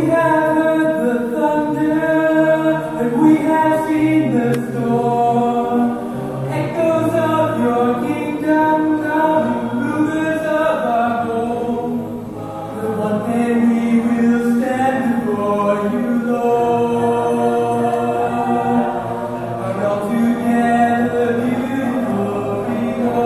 have heard the thunder, and we have seen the storm. Echoes of your kingdom coming, rulers of our home. The one day we will stand before you, Lord. And all together beautiful we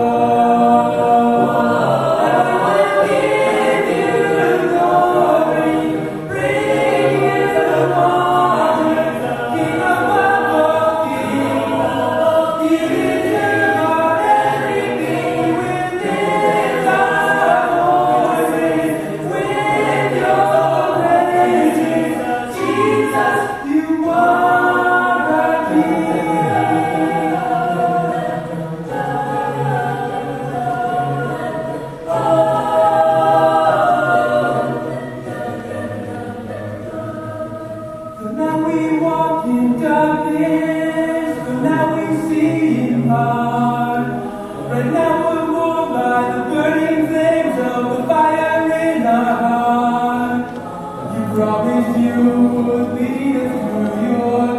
now we walk in darkness, but now we see in light. Right now we're warmed by the burning flames of the fire in our heart. You promised you would lead us through your